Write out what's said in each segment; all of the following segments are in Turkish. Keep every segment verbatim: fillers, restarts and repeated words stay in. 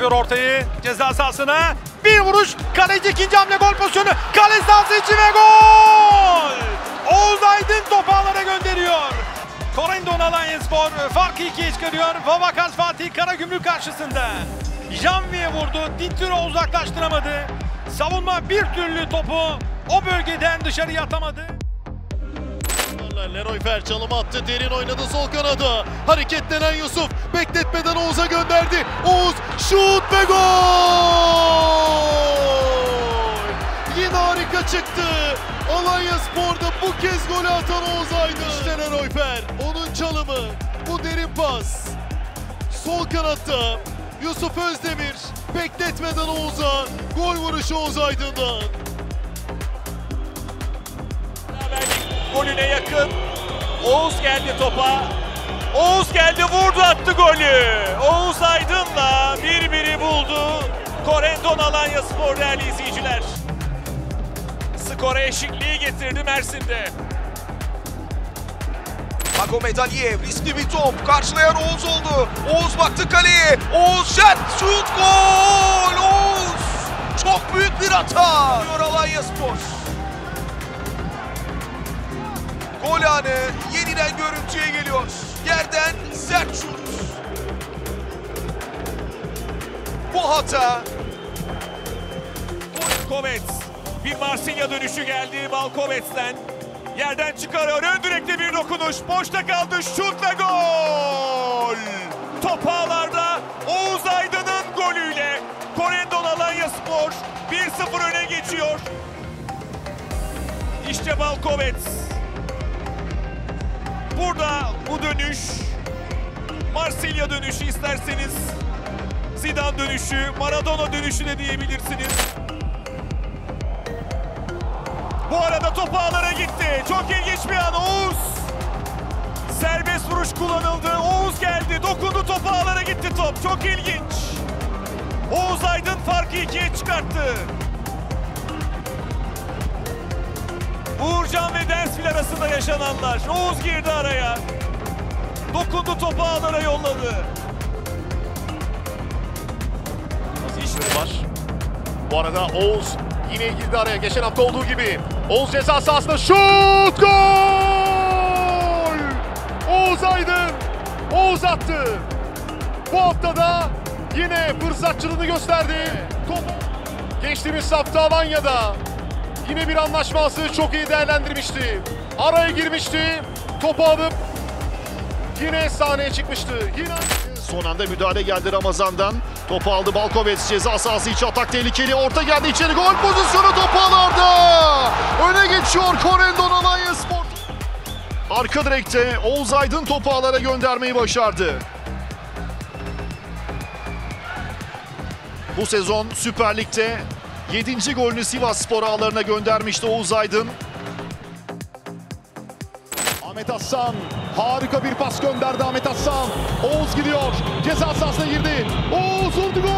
yapıyor ortayı. Ceza sahasına bir vuruş. Kaleci ikinci hamle gol pozisyonu. Kale sahası içi ve gol! Oğuz Aydın topu ağlara gönderiyor. Corendon Alanyaspor farkı ikiye çıkarıyor. Vavakas Fatih Karagümrük karşısında. Janvier vurdu. Dituro uzaklaştıramadı. Savunma bir türlü topu o bölgeden dışarıya atamadı. Leroy Fer çalım attı. Derin oynadı sol kanada. Hareketlenen Yusuf bekletmeden Oğuz'a gönderdi. Oğuz şut ve gol! Yine harika çıktı. Alanyaspor'da bu kez golü atan Oğuz Aydın. İşte Leroy Fer. Onun çalımı. Bu derin pas. Sol kanatta Yusuf Özdemir bekletmeden Oğuz'a gol vuruşu Oğuz Aydın'dan. Golüne yakın. Oğuz geldi topa. Oğuz geldi, vurdu, attı golü. Oğuz Aydın'la bir biri buldu. Corendon Alanyaspor değerli izleyiciler. Skora eşitliği getirdi Mersin'de. Magomed Aliyev riskli bir top. Karşılayan Oğuz oldu. Oğuz baktı kaleye. Oğuz şut, şut, gol! Oğuz! Çok büyük bir hata. Diyor Alanyaspor. Gol anı yeniden görüntüye geliyor. Yerden sert şut. Bu hata. Balkovets. Bir Marsilya dönüşü geldi Balkovets'ten. Yerden çıkarıyor. Ön direkte bir dokunuş. Boşta kaldı. Şut ve gol! Top ağlarda Oğuz Aydın'ın golüyle Corendon Alanyaspor bir sıfır öne geçiyor. İşte Balkovets. Burada bu dönüş, Marsilya dönüşü isterseniz, Zidane dönüşü, Maradona dönüşü de diyebilirsiniz. Bu arada top ağlara gitti. Çok ilginç bir an. Oğuz. Serbest vuruş kullanıldı. Oğuz geldi, dokundu, top ağlara gitti top. Çok ilginç. Oğuz Aydın farkı ikiye çıkarttı. Uğurcan ve Dersfil arasında yaşananlar. Oğuz girdi araya. Dokundu, topu ağlara yolladı. İşte var. Bu arada Oğuz yine girdi araya. Geçen hafta olduğu gibi. Oğuz ceza sahasında şut, gol! Oğuz Aydın. Oğuz attı. Bu hafta da yine fırsatçılığını gösterdi. Top geçtiğimiz hafta Alanya'da yine bir anlaşması çok iyi değerlendirmişti. Araya girmişti. Topu alıp yine sahneye çıkmıştı. Yine son anda müdahale geldi Ramazan'dan. Topu aldı Balkovets, ceza sahası içi atak tehlikeli. Orta geldi içeri, gol pozisyonu top ağlarda. Öne geçiyor Corendon Alanyaspor. Arka direkte Oğuz Aydın topu ağlara göndermeyi başardı. Bu sezon Süper Lig'de yedinci golünü Sivasspor ağlarına göndermişti Oğuz Aydın. Ahmet Aslan harika bir pas gönderdi Ahmet Aslan. Oğuz gidiyor. Ceza sahasına girdi. Oğuz vurdu, gol!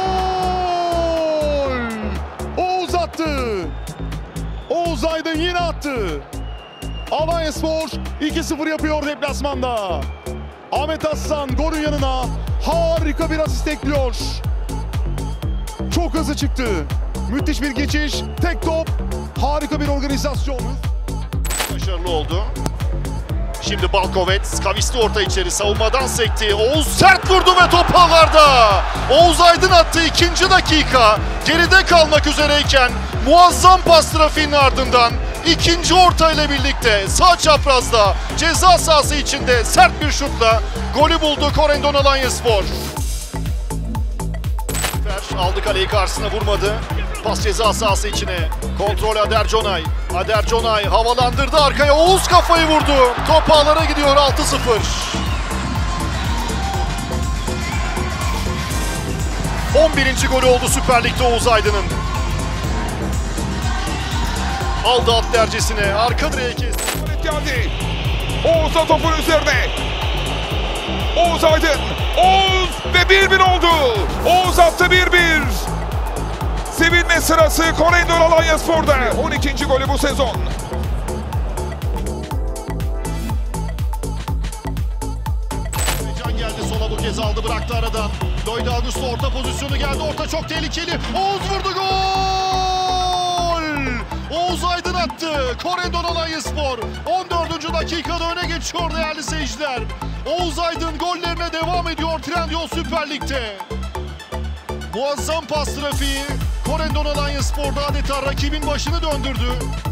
Oğuz attı. Oğuz Aydın yine attı. Alanyaspor iki sıfır yapıyor deplasmanda. Ahmet Aslan golün yanına harika bir asist ekliyor. Çok hızlı çıktı. Müthiş bir geçiş. Tek top. Harika bir organizasyon. Başarılı oldu. Şimdi Balkovets kavisli orta içeri, savunmadan sekti. Oğuz sert vurdu ve top ağlarda. Oğuz Aydın attı ikinci dakika. Geride kalmak üzereyken muazzam pas trafiğinin ardından ikinci orta ile birlikte sağ çaprazda ceza sahası içinde sert bir şutla golü buldu Corendon Alanyaspor. Aldı kaleyi, karşısına vurmadı. Pas ceza sahası içine. Kontrol Aderconay. Aderconay havalandırdı arkaya. Oğuz kafayı vurdu. Top ağlara gidiyor altı sıfır. on birinci golü oldu Süper Lig'de Oğuz Aydın'ın. Aldı at dercesine. Arka direğe kesti. Geldi. Oğuz'a topun üzerine. Oğuz Aydın. Oğuz ve bir bir oldu. Oğuz attı bir bir. Sevinme sırası Corendon Alanyaspor'da. on ikinci golü bu sezon. Can geldi sola, bu kez aldı, bıraktı aradan. Lloyd Augusto orta pozisyonu geldi. Orta çok tehlikeli. Oğuz vurdu, gol! Oğuz Aydın attı. Corendon Alanyaspor on dördüncü dakikada öne geçiyor değerli seyirciler. Oğuz Aydın gollerine devam ediyor Trendyol Süper Lig'de. Muazzam pas trafiği Corendon Alanyaspor'da adeta rakibin başını döndürdü.